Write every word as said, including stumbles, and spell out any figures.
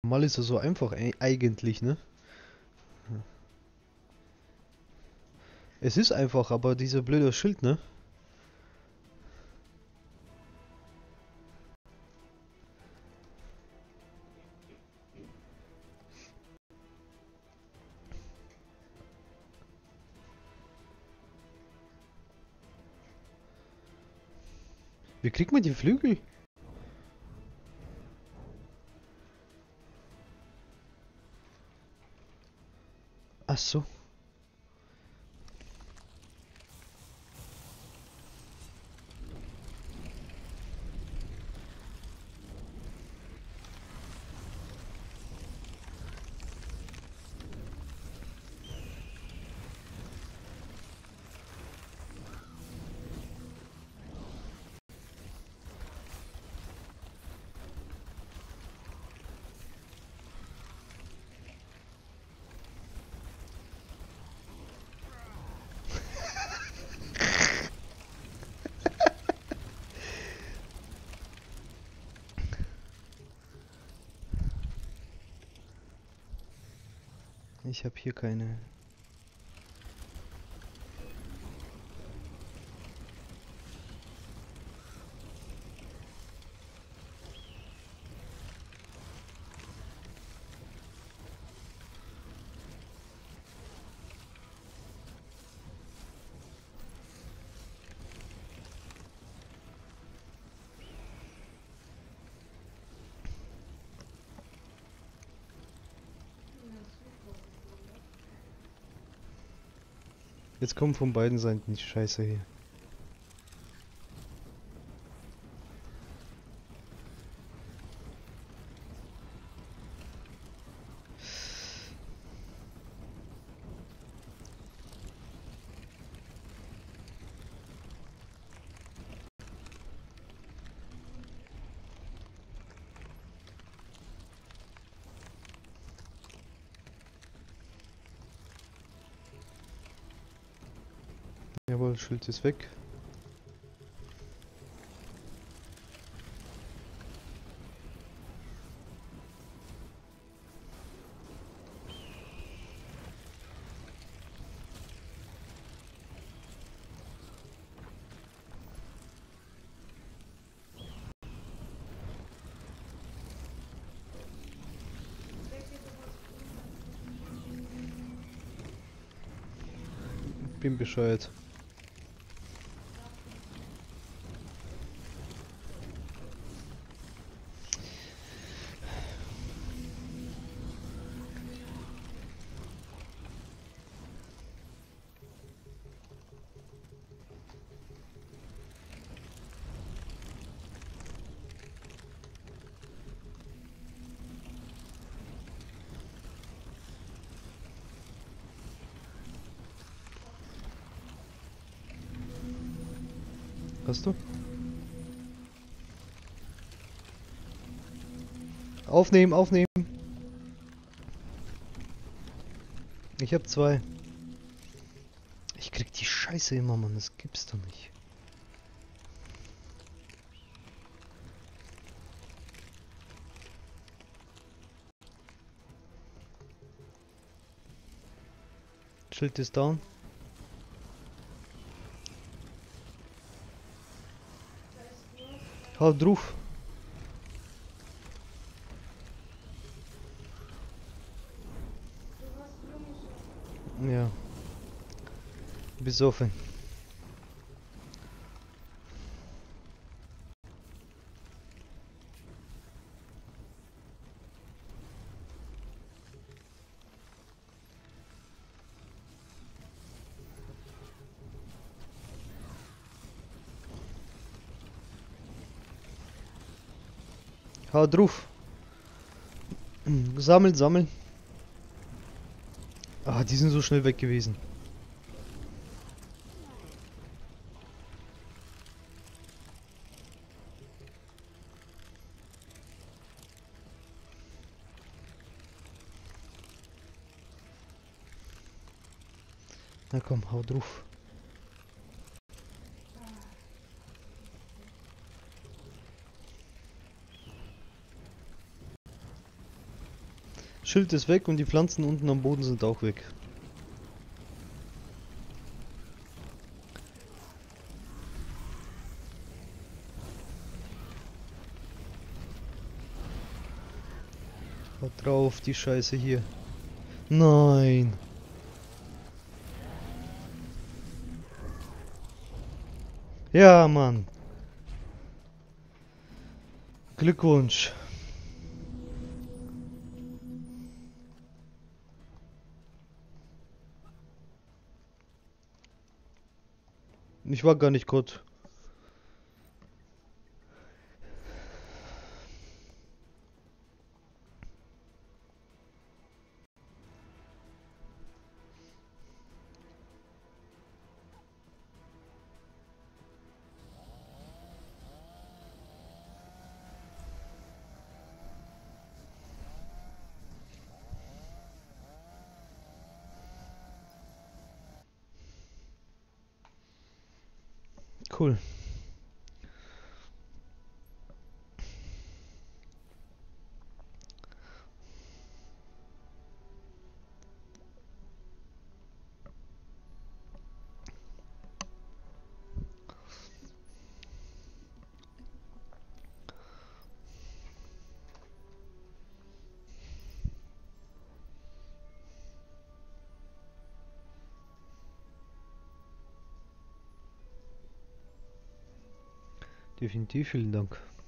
Mal ist es so einfach ei- eigentlich, ne? Es ist einfach, aber dieser blöde Schild, ne? Wie kriegt man die Flügel? Ach so. Ich habe hier keine. Jetzt kommen von beiden Seiten die Scheiße hier. Jawohl, Schild ist weg. Bin bescheuert. Hast du? Aufnehmen, aufnehmen. Ich hab zwei. Ich krieg die Scheiße immer, Mann. Das gibt's doch nicht. Schild ist down. Hau drauf. Ja. Besoffen. Hau drauf. Sammeln, sammeln. Ah, die sind so schnell weg gewesen. Na komm, hau drauf. Schild ist weg und die Pflanzen unten am Boden sind auch weg. Haut drauf, die Scheiße hier. Nein. Ja, Mann. Glückwunsch. Ich war gar nicht Gott. Cool. Definitiv, vielen Dank.